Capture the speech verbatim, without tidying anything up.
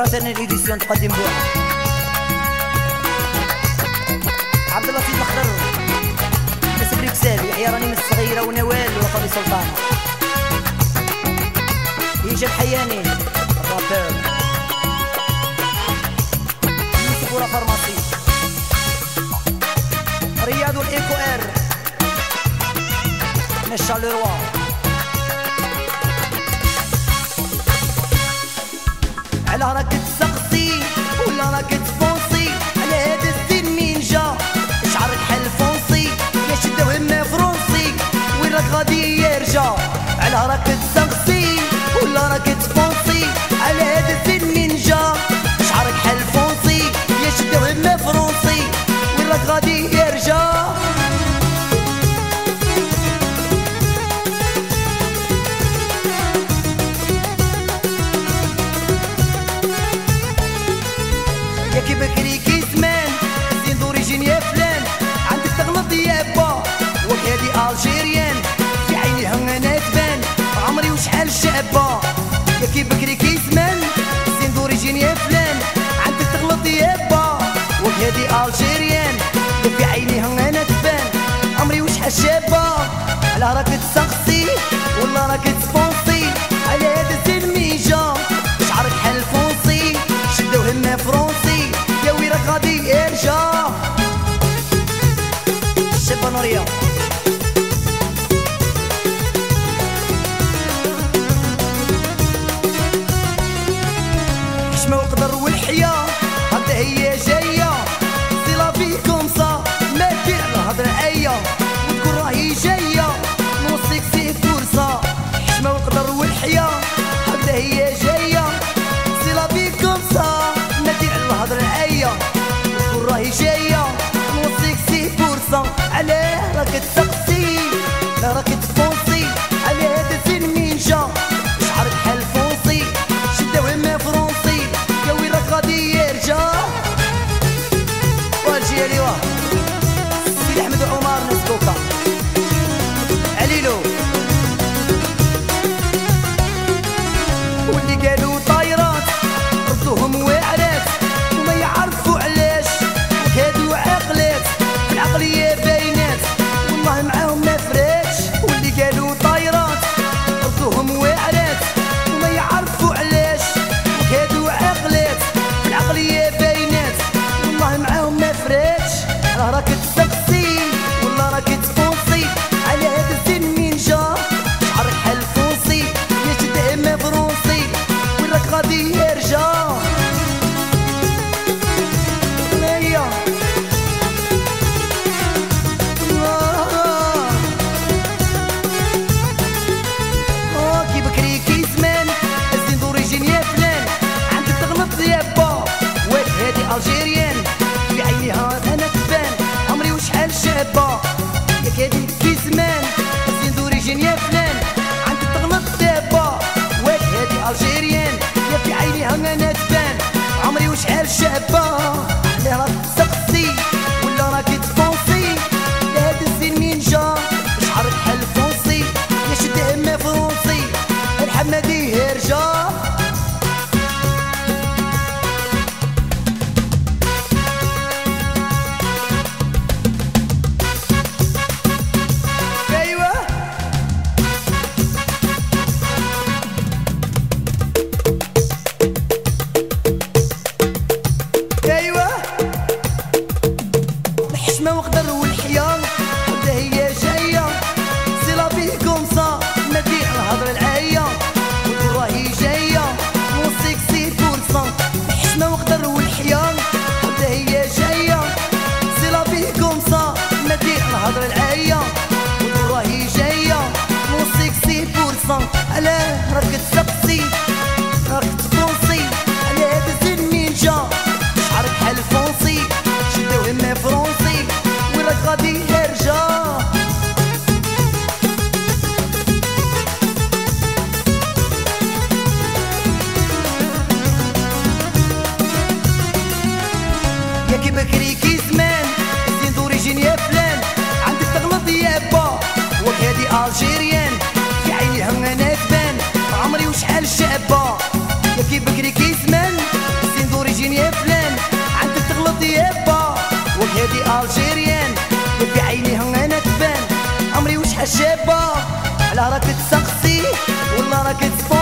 فراترنال إيديسيون تقدم بوها عبد اللطيف الخضر ناس بريكسال يحيى راني من الصغيرة ونوال وفاضي سلطانة يجي الحياني الرابور يوسف ورا فارماسي رياض والإيكو إر نشا لروا على راك تسقسي ولا راك تفونسي على هذا الزين مين جا شعرك حل فونسي يا شدة وهمة فرنسي وين راك غادي يرجع على راك تسقسي ولا راك تفونسي على هذا الزين مين جا شعرك حل فونسي يا شدة وهمة فرنسي وين راك غادي يرجع يا كي بكري كي زمان زين دوريجين يا فلان عندك تغلط يا با وهادي الجيريان في عينيها انا تبان عمري وشحال شابه يا كي بكري كي زمان زين دوريجين يا فلان عندك تغلط يا با وهادي الجيريان في عينيها انا تبان عمري وشحال شابه على راك تسقسي ولا راك تفونسي على هذا الزين مين جا شعرك حل فونسي شده وهمه فرنسي يا وي راك غادي يرجع الشابه نوريه حشمه وقدر والحياه هكذا هي جايه سي لا في كوم سا ما دير الهضره ايا وتكون راهي جايه نوصيك سي فرصه حشمه وقدر والحياه هكذا هي جايه سي لا في كوم سا ما دير الهضره ايا وتكون راهي جايه نوصيك سي فرصه علاه راك تسقسي لا راك تفونسي على هذا الزين مين جا شعرك حل فونسي شده وهمه فرنسي يا وين راك غادي يرجع واجي عليوه سيدي احمد وعمر ناس كوكا عليلو واللي قالوا طايرات ردوهم واعرات وما يعرفوا علاش هادو عقلات العقلية باينات والله معاهم ما فراتش واللي قالوا طايرات ردوهم واعرات وما يعرفوا علاش هادو عقلات العقلية باينات والله معاهم ما فراتش راه راك تسقسي ولا راك تفونسي على هذا الزين مين جا شعرك حل فونسي يا شده ما فرنسي وين راك غادي يرجع هيا اه كي بكري كي زمان الزين دوريجين يا فلان عندك تغلط يا با واه هادي الجيريان في عينيها انا تبان عمري وشحال شابه يا كادي كي زمان الزين دوريجين يا فلان عندك تغلط يا با واه هادي الجيريان يا في عينيها انا تبان عمري وشحال شابه علاه راك تسقسي ولا راك تفونسي هذا الزين مين جا شعرك حل فونسي يا شده ما فرنسي الحمادي يرجع ايوه ايوه الحشمه وقدر والحياه هكذا هي جايه سي لا في كوم سا ما دير الهضره العايه وتكون راهي جايه الجيريان في عينيها انا تبان عمري وشحال شابه على راك تسقسي ولا راك تفوق